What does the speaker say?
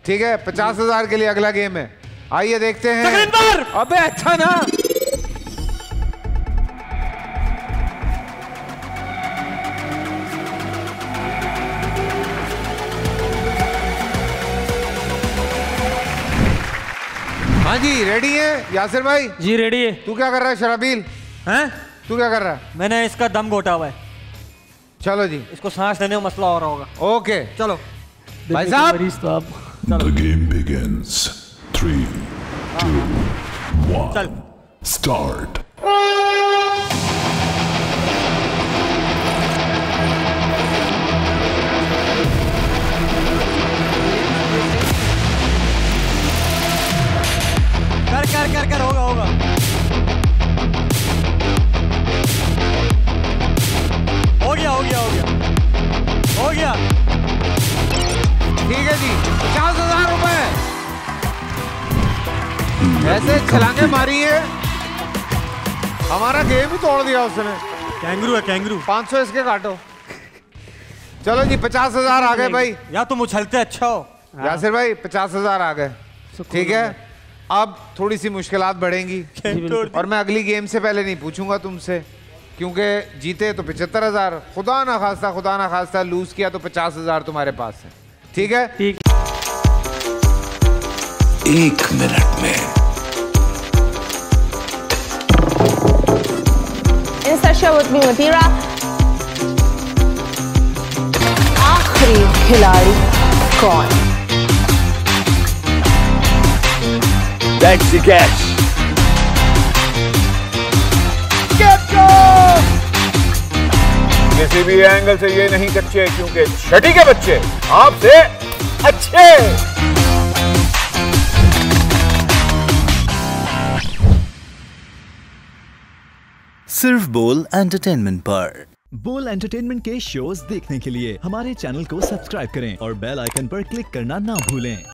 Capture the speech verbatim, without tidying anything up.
ठीक है, पचास हजार के लिए अगला गेम है। आइए देखते हैं। अबे अच्छा ना, हाँ जी रेडी है यासिर भाई? जी रेडी है। तू क्या कर रहा है शराबील? हैं? तू क्या कर रहा है? मैंने इसका दम घोटा हुआ है। चलो जी, इसको सांस लेने में मसला हो रहा होगा। ओके चलो भाई साहब। The game begins. Three, two, one. चल Start. कर कर कर कर होगा होगा। हो गया हो गया हो गया हो गया। ठीक है जी, पचास हजार रुपए। ऐसे छलांगे मारी है, हमारा गेम ही तोड़ दिया उसने। कैंगरू है कैंगरू। पाँच सौ इसके काटो। चलो जी पचास हजार आ गए भाई। या तुम उछलते अच्छा हो यासिर भाई, पचास हजार आ गए। ठीक है, अब थोड़ी सी मुश्किलात बढ़ेंगी और मैं अगली गेम से पहले नहीं पूछूंगा तुमसे, क्योंकि जीते तो पचहत्तर हजार, खुदा ना खास्ता खुदा ना खास्ता लूज किया तो पचास हजार तुम्हारे पास है। ठीक है? ठीक। एक मिनट में आखिरी खिलाड़ी कौन? That's the catch. Get go! किसी भी एंगल से ये नहीं कच्चे, क्योंकि छठी के बच्चे आपसे अच्छे। सिर्फ बोल एंटरटेनमेंट पर। बोल एंटरटेनमेंट के शोज देखने के लिए हमारे चैनल को सब्सक्राइब करें और बेल आइकन पर क्लिक करना ना भूलें।